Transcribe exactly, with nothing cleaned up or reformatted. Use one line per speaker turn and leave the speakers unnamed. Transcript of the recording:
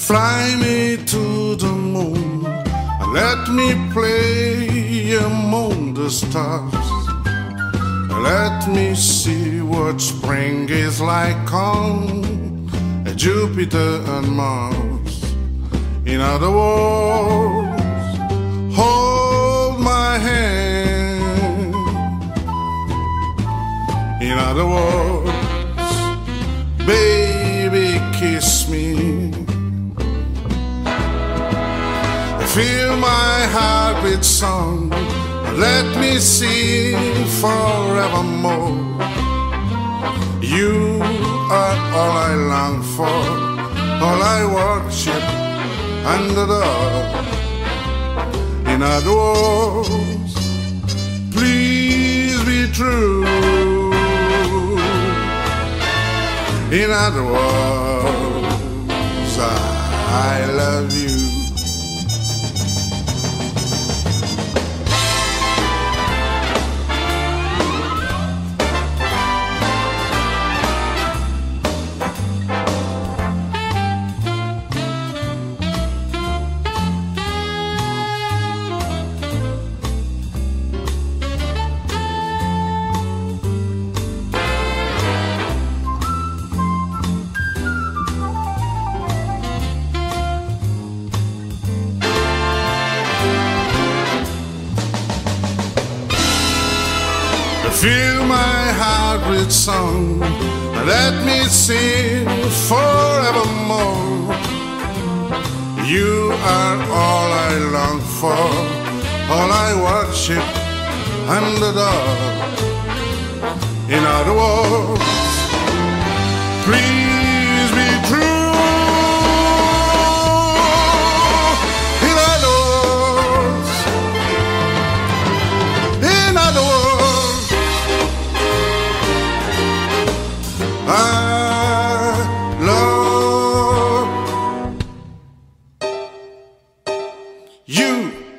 Fly me to the moon, let me play among the stars. Let me see what spring is like on Jupiter and Mars. In other words, hold my hand. In other words, baby, kiss me. Fill my heart with song, let me sing forevermore. You are all I long for, all I worship and adore. In other words, please be true. In other words, I love you. Fill my heart with song, let me sing forevermore. You are all I long for, all I worship and adore. In other words, please be true. In other words, in other words, I love you.